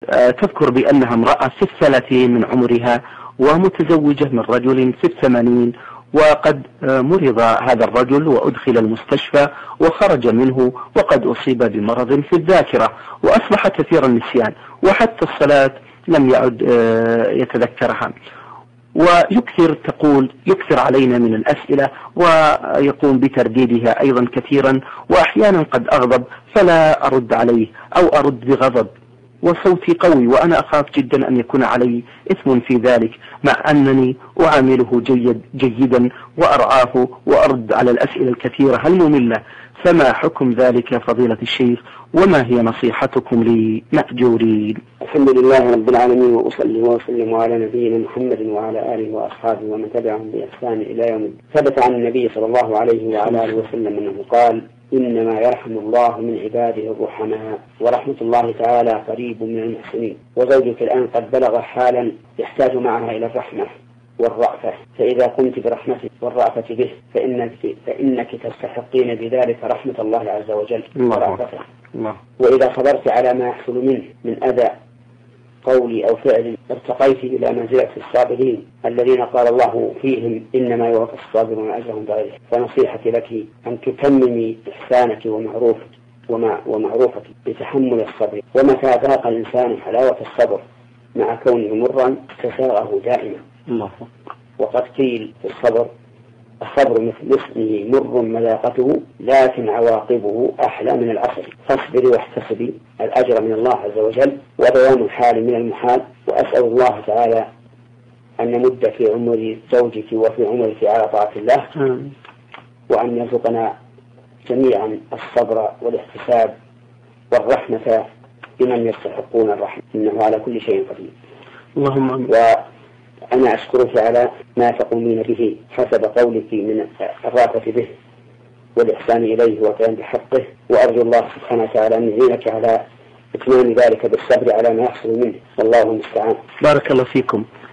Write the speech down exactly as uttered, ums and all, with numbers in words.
تذكر بأنها امرأة في الثلاثين من عمرها ومتزوجة من رجل في الثمانين، وقد مرض هذا الرجل وأدخل المستشفى وخرج منه وقد أصيب بمرض في الذاكرة وأصبح كثير النسيان، وحتى الصلاة لم يعد يتذكرها، ويكثر تقول يكثر علينا من الأسئلة ويقوم بترديدها أيضا كثيرا، وأحيانا قد أغضب فلا أرد عليه أو أرد بغضب وصوتي قوي، وأنا أخاف جدا أن يكون علي إثم في ذلك، مع أنني أعامله جيد جيدا وأرعاه وأرد على الأسئلة الكثيرة المملة. فما حكم ذلك يا فضيلة الشيخ، وما هي نصيحتكم لي مأجورين؟ الحمد لله رب العالمين، وأصلي وأسلم على نبينا محمد وعلى آله وأصحابه ومن تبعهم بإحسان إلى يوم الدين. ثبت عن النبي صلى الله عليه وعلى آله وسلم أنه قال: إنما يرحم الله من عباده الرحماء، ورحمة الله تعالى قريب من المحسنين. وزوجك الآن قد بلغ حالا يحتاج معها إلى الرحمة والرأفة، فإذا قمت برحمته والرأفة به فإنك, فإنك تستحقين بذلك رحمة الله عز وجل ورأفته. وإذا صبرت على ما يحصل منه من أذى قولي أو فعل ارتقيت إلى منزلة الصابرين الذين قال الله فيهم: إنما يوفى الصابرون أجرهم بغير حساب. فنصيحتي لك أن تتممي إحسانك ومعروفك ومعروفك بتحمل الصبر، ومتى ذاق الإنسان حلاوة الصبر مع كونه مرا تساغه دائما. الله. وقد قيل في الصبر: الصبر مثل اسمه مر مذاقته لكن عواقبه أحلى من العسل. فاصبري واحتسبي الأجر من الله عز وجل ودوام الحال من المحال. وأسأل الله تعالى أن نمد في عمر زوجك وفي عمرك على طاعة الله، وأن يرزقنا جميعا الصبر والاحتساب والرحمة بمن يستحقون الرحمة، إنه على كل شيء قدير. اللهم آمين. أنا أشكرك على ما تقومين به حسب قولك من الرأفة به والإحسان إليه وقيام بحقه، وأرجو الله سبحانه وتعالى أن يعينك على إتمام ذلك بالصبر على ما يحصل منه، والله المستعان. بارك الله فيكم.